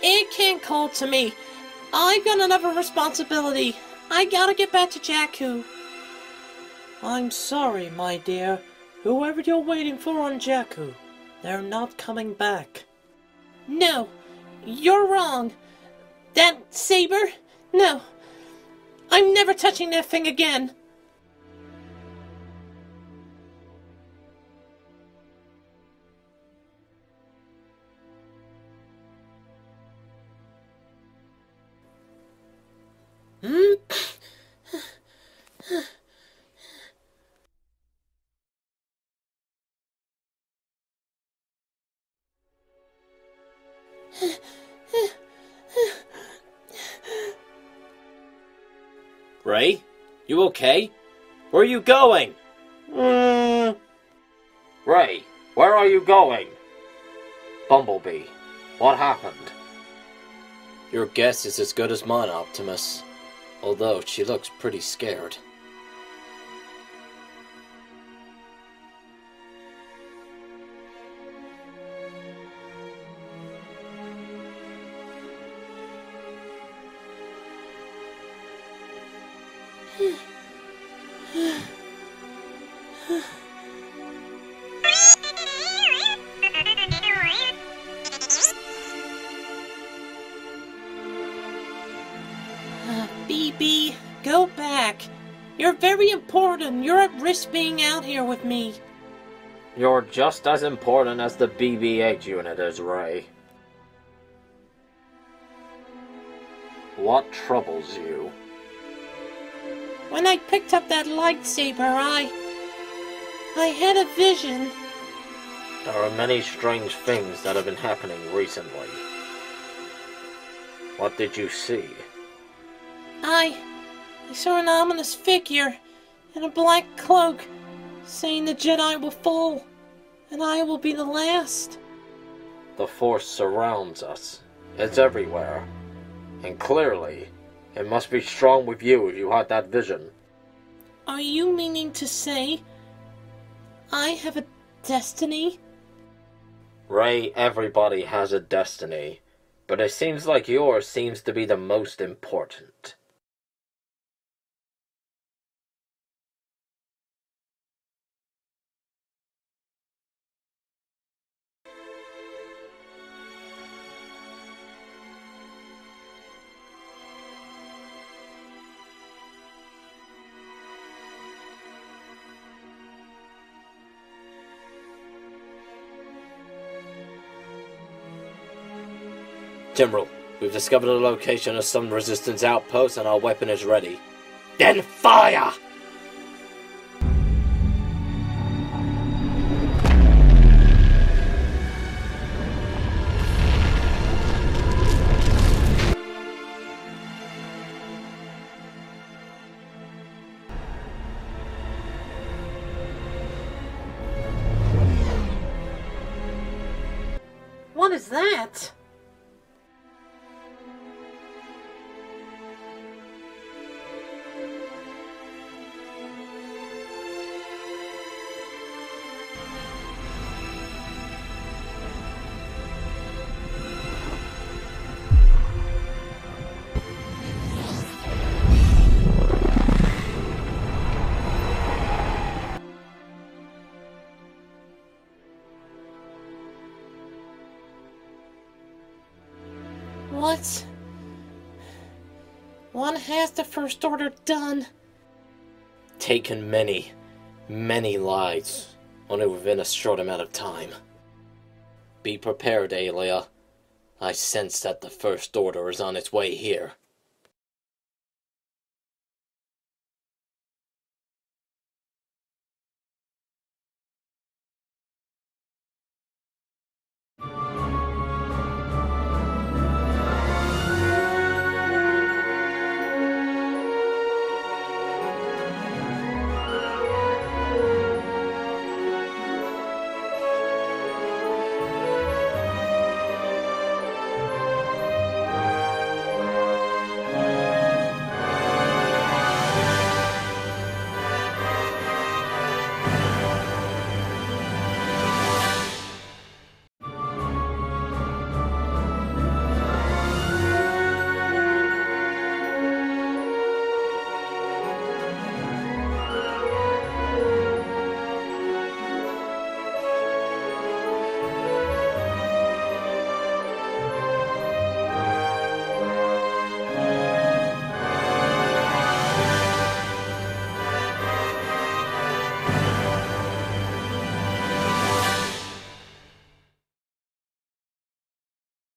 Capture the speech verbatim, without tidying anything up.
It can't call to me. I've got another responsibility. I gotta get back to Jakku. I'm sorry, my dear. Whoever you're waiting for on Jakku, they're not coming back. No, you're wrong. That saber? No. I'm never touching that thing again. Hmm? Ray? You okay? Where are you going? Mm. Ray, where are you going? Bumblebee, what happened? Your guess is as good as mine, Optimus. Although she looks pretty scared. B B, go back. You're very important. You're at risk being out here with me. You're just as important as the B B eight unit is, Ray. What troubles you? When I picked up that lightsaber, I... I had a vision. There are many strange things that have been happening recently. What did you see? I... I saw an ominous figure in a black cloak saying the Jedi will fall, and I will be the last. The Force surrounds us. It's everywhere. And clearly, it must be strong with you if you had that vision. Are you meaning to say I have a destiny? Ray, everybody has a destiny, but it seems like yours seems to be the most important. Timbrel, we've discovered the location of some resistance outposts and our weapon is ready. Then fire! What is that? What? One has the First Order done. Taken many, many lives, only within a short amount of time. Be prepared, Aelia. I sense that the First Order is on its way here.